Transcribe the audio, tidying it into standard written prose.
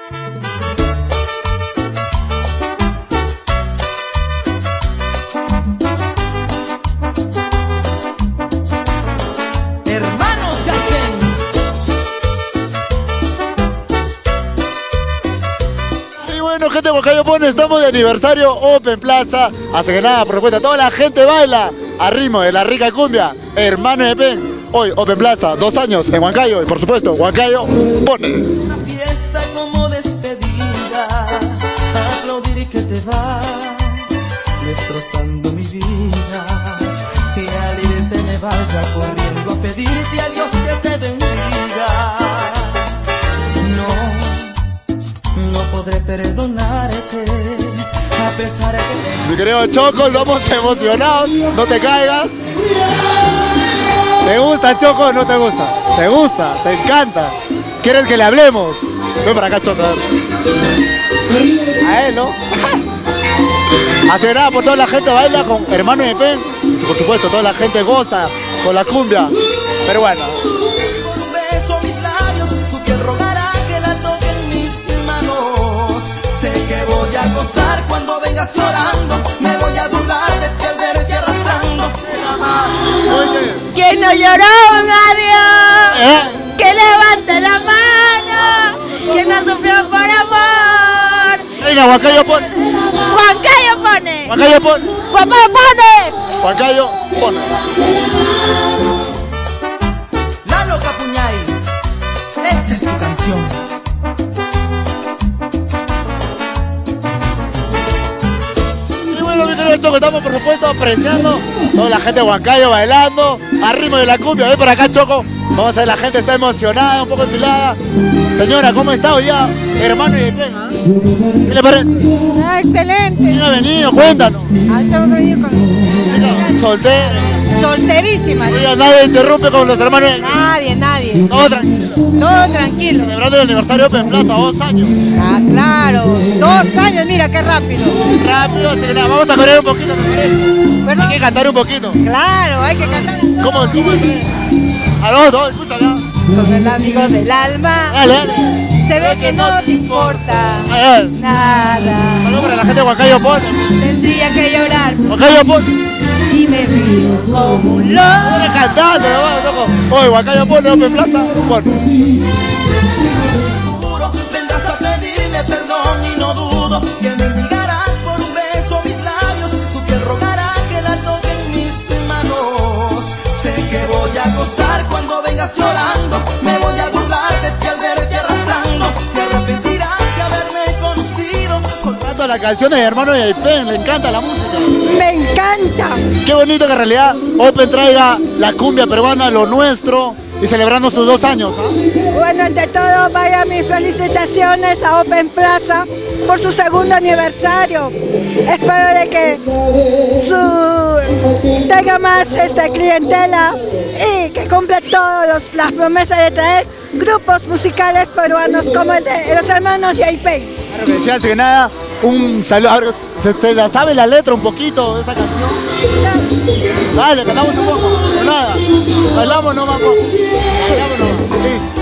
Hermanos Yaipen. Y bueno, gente de Huancayo Pone, estamos de aniversario Open Plaza. Así que nada, por supuesto, toda la gente baila a ritmo de la rica cumbia. Hermanos Yaipen. Hoy, Open Plaza, 2 años en Huancayo. Y por supuesto, Huancayo Pone. Una fiesta como despedida, aplaudir y que te vas, destrozando mi vida. Y al irte me vaya corriendo a pedirte a Dios que te bendiga. No podré perdonarte, a pesar de que Mi querido Choco, estamos emocionados. No te caigas. ¿Te gusta, Choco, o no te gusta? ¿Te gusta? ¿Te encanta? ¿Quieres que le hablemos? Ven para acá, Choco. A él, ¿no? Así que nada, por toda la gente baila con Hermanos Yaipen. Y por supuesto, toda la gente goza con la cumbia. Pero bueno. con un beso mis labios, tu piel rogará que la toque en mis manos. Sé que voy a gozar cuando vengas llorando, me voy a burlar de ti al verte arrastrando. ¿Quién no lloró un adiós? Que levante la mano. ¿Quién no sufrió por amor? Venga, Huancayo Pone. Huancayo Pone. Huancayo Pone. Huancayo Pone. Huancayo Pone. Lalo Capuñay, esta es tu canción. Y bueno, mi querido Choco, estamos por supuesto apreciando toda la gente de Huancayo bailando a ritmo de la cumbia. Ven para acá, Choco. Vamos a ver, la gente está emocionada, un poco empilada. Señora, ¿cómo está hoy ya? Hermanos Yaipen, ¿ah? ¿Qué le parece? Excelente. ¿Quién ha venido? Cuéntanos. Hemos venido con Chica, soltera. solterísimas. Oiga, nadie interrumpe con los hermanos. Nadie. Todo tranquilo. Todo tranquilo. Celebrando el aniversario de Open Plaza, 2 años. Ah, claro. 2 años, mira qué rápido. Rápido, así que nada, vamos a correr un poquito, ¿te parece? ¿Perdón? Hay que cantar un poquito. Claro, hay que cantar. ¿Cómo es? A los dos, escúchala. Con el amigo del alma. Dale. Se ve que no te importa A ver. nada. Saludos para la gente de Huancayo Pone. Tendría que llorar Huancayo Pone. y me río como un loco. Viene cantando, lo vamos, loco. Hoy Huancayo Pone, Open Plaza, Pone. Juro, vendrás a pedirme perdón y no dudo que me indicarás por un beso mis labios. Tu piel rogará que la toque en mis manos. Sé que voy a gozar cuando vengas llorando, me voy a burlar de ti al verte arrastrando. Te arrepentirás de haberme conocido con Canta las canciones de Hermanos Yaipen, le encanta la música. Me encanta. Qué bonito que en realidad Open traiga la cumbia peruana, lo nuestro, y celebrando sus 2 años. ¿Ah? Bueno, ante todo, vaya mis felicitaciones a Open Plaza por su 2º aniversario. Espero de que tenga más clientela y que cumpla todas las promesas de traer grupos musicales peruanos como el de los hermanos Yaipen. Claro que sí, así que nada, un saludo. A ver, ¿te la sabe la letra un poquito de esta canción? Dale, cantamos un poco, no nada. Bailamos nomás, bailamos nomás. Sí.